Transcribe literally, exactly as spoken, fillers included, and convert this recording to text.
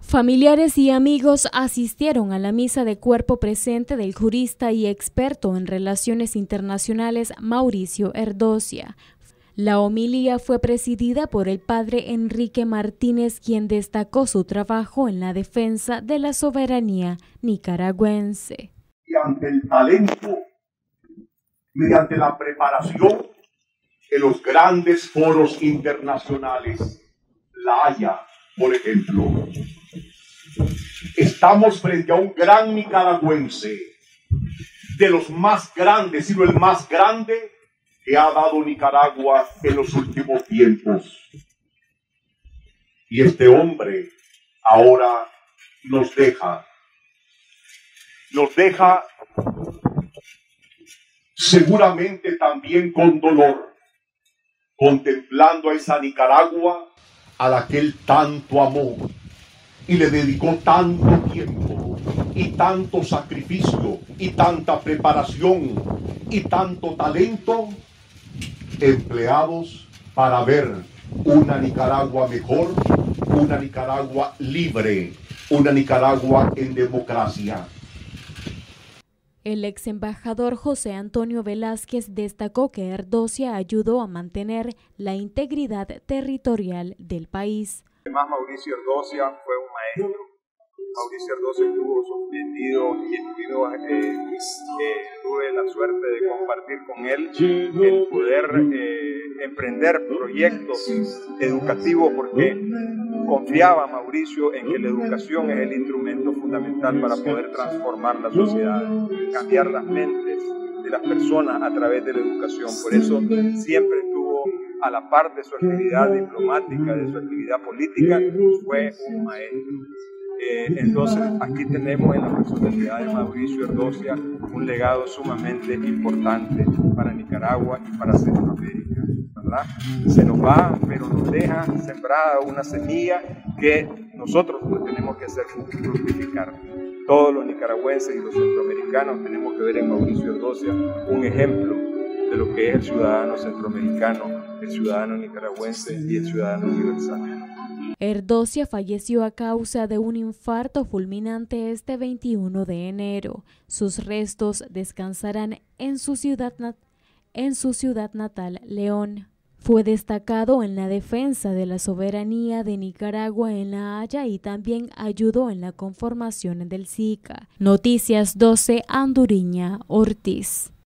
Familiares y amigos asistieron a la misa de cuerpo presente del jurista y experto en relaciones internacionales Mauricio Erdocia. La homilía fue presidida por el padre Enrique Martínez, quien destacó su trabajo en la defensa de la soberanía nicaragüense. Y ante el talento, mediante la preparación en los grandes foros internacionales, La Haya, por ejemplo, estamos frente a un gran nicaragüense, de los más grandes, sino el más grande que ha dado Nicaragua en los últimos tiempos. Y este hombre ahora nos deja, nos deja seguramente también con dolor, contemplando a esa Nicaragua a la que él tanto amó y le dedicó tanto tiempo y tanto sacrificio y tanta preparación y tanto talento empleados para ver una Nicaragua mejor, una Nicaragua libre, una Nicaragua en democracia. El ex embajador José Antonio Velázquez destacó que Erdocia ayudó a mantener la integridad territorial del país. Además, Mauricio Erdocia fue un maestro. Mauricio Erdocia estuvo sorprendido y estuvo, eh, eh, tuve la suerte de compartir con él el poder eh, emprender proyectos educativos, porque confiaba Mauricio en que la educación es el instrumento fundamental para poder transformar la sociedad, cambiar las mentes de las personas a través de la educación. Por eso siempre estuvo a la par de su actividad diplomática, de su actividad política, fue un maestro. Eh, entonces aquí tenemos en la personalidad de Mauricio Erdocia un legado sumamente importante para Nicaragua y para Centroamérica, ¿verdad? Se nos va, pero nos deja sembrada una semilla que nosotros pues, tenemos que hacer fructificar. Todos los nicaragüenses y los centroamericanos tenemos que ver en Mauricio Erdocia un ejemplo de lo que es el ciudadano centroamericano, el ciudadano nicaragüense y el ciudadano universal. Erdocia falleció a causa de un infarto fulminante este veintiuno de enero. Sus restos descansarán en su ciudad, nat- en su ciudad natal, León. Fue destacado en la defensa de la soberanía de Nicaragua en La Haya y también ayudó en la conformación del SICA. Noticias doce, Anduriña Ortiz.